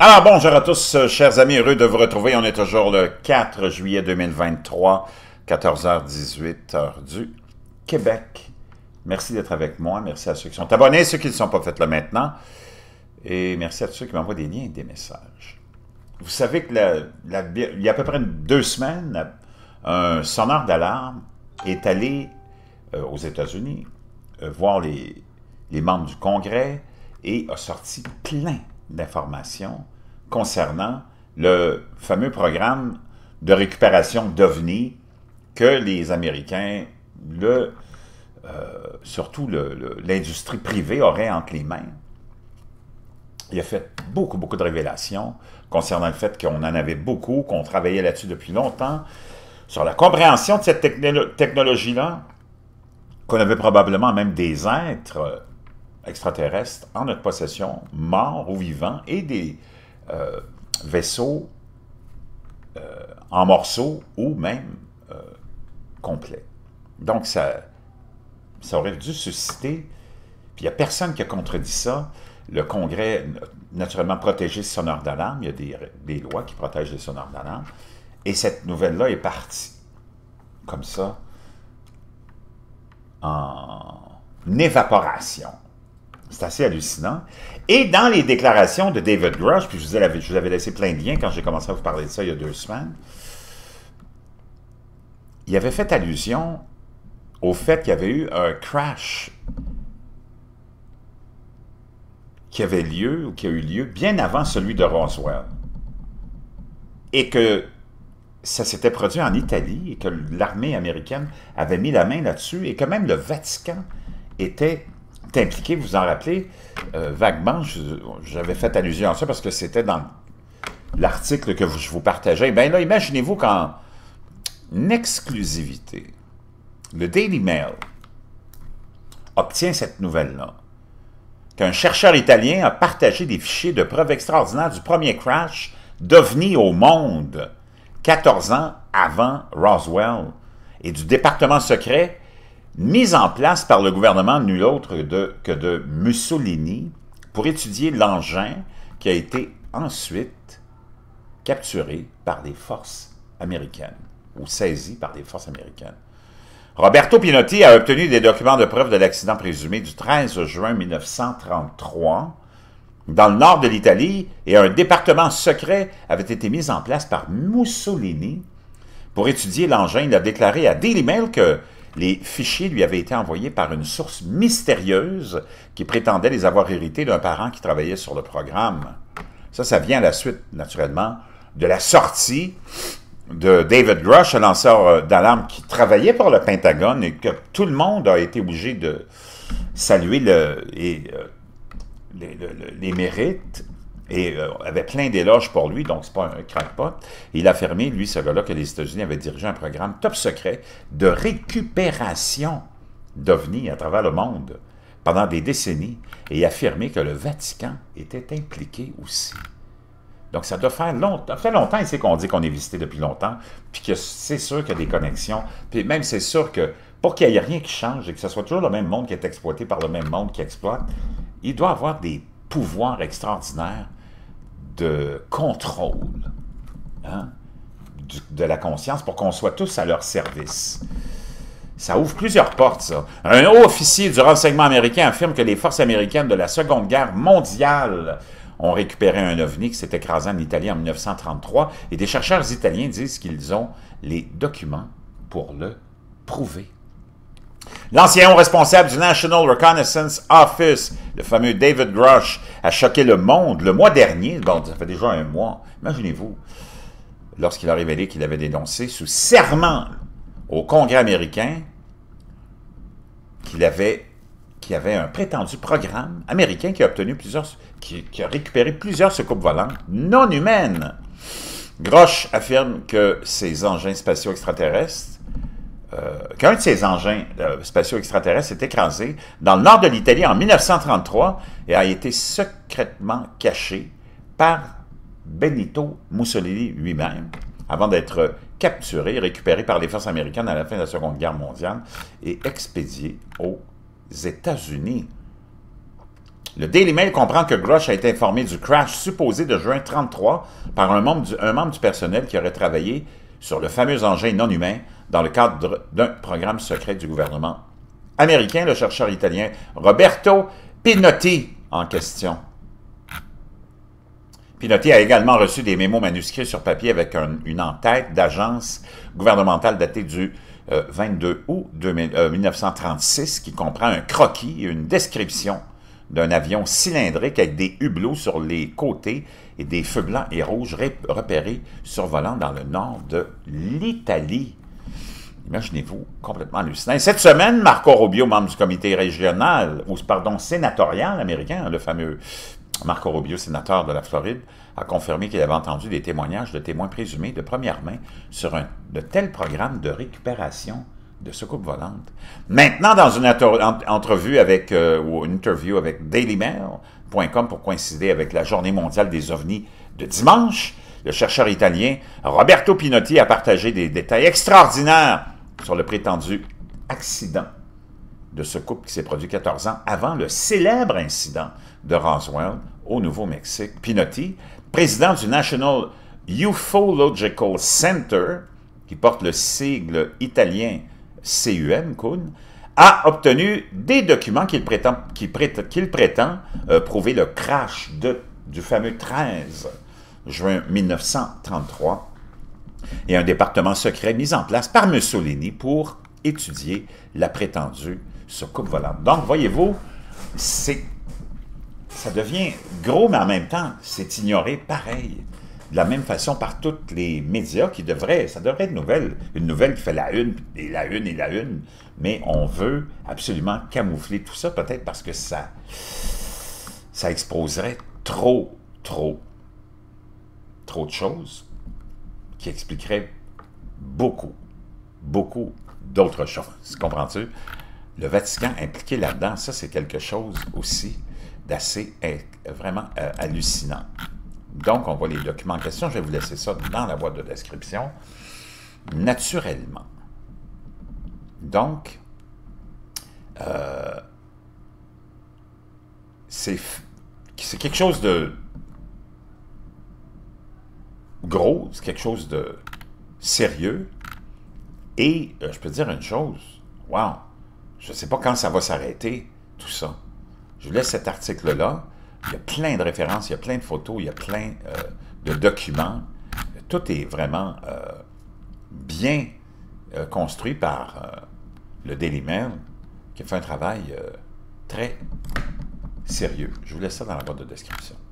Alors bonjour à tous, chers amis, heureux de vous retrouver. On est toujours le 4 juillet 2023, 14h18, heure du Québec. Merci d'être avec moi, merci à ceux qui sont abonnés, ceux qui ne sont pas fait là maintenant, et merci à ceux qui m'envoient des liens et des messages. Vous savez que il y a à peu près 2 semaines, un sonneur d'alarme est allé aux États-Unis voir les membres du Congrès et a sorti plein d'informations concernant le fameux programme de récupération d'OVNI que les Américains, surtout l'industrie privée, auraient entre les mains. Il a fait beaucoup de révélations concernant le fait qu'on en avait beaucoup, qu'on travaillait là-dessus depuis longtemps, sur la compréhension de cette technologie-là, qu'on avait probablement même des êtres extraterrestres en notre possession, morts ou vivants, et des vaisseaux en morceaux ou même complets. Donc, ça aurait dû susciter, puis il n'y a personne qui a contredit ça. Le Congrès, naturellement, protégeait ce sonneur d'alarme. Il y a des lois qui protègent les sonneurs d'alarme. Et cette nouvelle-là est partie, comme ça, en évaporation. C'est assez hallucinant. Et dans les déclarations de David Grush, puis je vous avais laissé plein de liens quand j'ai commencé à vous parler de ça il y a 2 semaines, il avait fait allusion au fait qu'il y avait eu un crash qui avait lieu, ou qui a eu lieu, bien avant celui de Roswell. Et que ça s'était produit en Italie, et que l'armée américaine avait mis la main là-dessus, et que même le Vatican était impliqué, vous vous en rappelez, vaguement, j'avais fait allusion à ça parce que c'était dans l'article que je vous partageais. Bien là, imaginez-vous qu'en exclusivité, le Daily Mail obtient cette nouvelle-là, qu'un chercheur italien a partagé des fichiers de preuves extraordinaires du premier crash d'OVNI au monde, 14 ans avant Roswell, et du département secret mise en place par le gouvernement nul autre que de Mussolini pour étudier l'engin qui a été ensuite capturé par les forces américaines, ou saisi par les forces américaines. Roberto Pinotti a obtenu des documents de preuve de l'accident présumé du 13 juin 1933 dans le nord de l'Italie, et un département secret avait été mis en place par Mussolini pour étudier l'engin. Il a déclaré à Daily Mail que les fichiers lui avaient été envoyés par une source mystérieuse qui prétendait les avoir hérités d'un parent qui travaillait sur le programme. Ça vient à la suite, naturellement, de la sortie de David Grush, un lanceur d'alarme qui travaillait pour le Pentagone, et que tout le monde a été obligé de saluer les mérites, et avait plein d'éloges pour lui, donc c'est pas un crackpot. Il a affirmé, lui, ce gars-là, que les États-Unis avaient dirigé un programme top secret de récupération d'OVNI à travers le monde pendant des décennies, et affirmé que le Vatican était impliqué aussi. Donc ça doit faire longtemps, ça fait longtemps ici qu'on dit qu'on est visité depuis longtemps, puis que c'est sûr qu'il y a des connexions, puis même c'est sûr que pour qu'il n'y ait rien qui change, et que ce soit toujours le même monde qui est exploité par le même monde qui exploite, il doit avoir des pouvoirs extraordinaires de contrôle, hein, de la conscience, pour qu'on soit tous à leur service. Ça ouvre plusieurs portes, ça. Un haut officier du renseignement américain affirme que les forces américaines de la Seconde Guerre mondiale ont récupéré un OVNI qui s'est écrasé en Italie en 1933, et des chercheurs italiens disent qu'ils ont les documents pour le prouver. L'ancien haut responsable du National Reconnaissance Office, le fameux David Grush, a choqué le monde le mois dernier, bon, ça fait déjà un mois, imaginez-vous, lorsqu'il a révélé qu'il avait dénoncé sous serment au Congrès américain qu'il y avait un prétendu programme américain qui a récupéré plusieurs soucoupes volantes non humaines. Grush affirme que ces engins spatiaux extraterrestres, qu'un de ces engins spatiaux extraterrestres s'est écrasé dans le nord de l'Italie en 1933 et a été secrètement caché par Benito Mussolini lui-même, avant d'être capturé et récupéré par les forces américaines à la fin de la Seconde Guerre mondiale et expédié aux États-Unis. Le Daily Mail comprend que Grush a été informé du crash supposé de juin 1933 par un membre du personnel qui aurait travaillé sur le fameux engin non humain dans le cadre d'un programme secret du gouvernement américain, le chercheur italien Roberto Pinotti en question. Pinotti a également reçu des mémos manuscrits sur papier avec une en-tête d'agence gouvernementale datée du 22 août 1936 qui comprend un croquis et une description d'un avion cylindrique avec des hublots sur les côtés et des feux blancs et rouges repérés survolant dans le nord de l'Italie. Imaginez-vous, complètement hallucinant. Et cette semaine, Marco Rubio, membre du comité régional, ou pardon, sénatorial américain, le fameux Marco Rubio, sénateur de la Floride, a confirmé qu'il avait entendu des témoignages de témoins présumés de première main sur de tels programmes de récupération de soucoupes volantes. Maintenant, dans une entrevue avec, ou une interview avec dailymail.com pour coïncider avec la Journée mondiale des ovnis de dimanche, le chercheur italien Roberto Pinotti a partagé des détails extraordinaires sur le prétendu accident de soucoupe qui s'est produit 14 ans avant le célèbre incident de Roswell au Nouveau-Mexique. Pinotti, président du National Ufological Center, qui porte le sigle italien CUN, a obtenu des documents qu'il prétend prouver le crash du fameux 13 juin 1933 et un département secret mis en place par Mussolini pour étudier la prétendue soucoupe volante. Donc, voyez-vous, ça devient gros, mais en même temps, c'est ignoré pareil. De la même façon par tous les médias ça devrait être une nouvelle qui fait la une, et la une, et la une, mais on veut absolument camoufler tout ça, peut-être parce que ça exposerait trop de choses qui expliqueraient beaucoup d'autres choses. Comprends-tu? Le Vatican impliqué là-dedans, ça c'est quelque chose aussi d'assez vraiment hallucinant. Donc, on voit les documents en question. Je vais vous laisser ça dans la boîte de description, naturellement. Donc, c'est quelque chose de gros, c'est quelque chose de sérieux. Et je peux te dire une chose, wow, je ne sais pas quand ça va s'arrêter, tout ça. Je vous laisse cet article-là. Il y a plein de références, il y a plein de photos, il y a plein de documents. Tout est vraiment bien construit par le Daily Mail, qui a fait un travail très sérieux. Je vous laisse ça dans la boîte de description.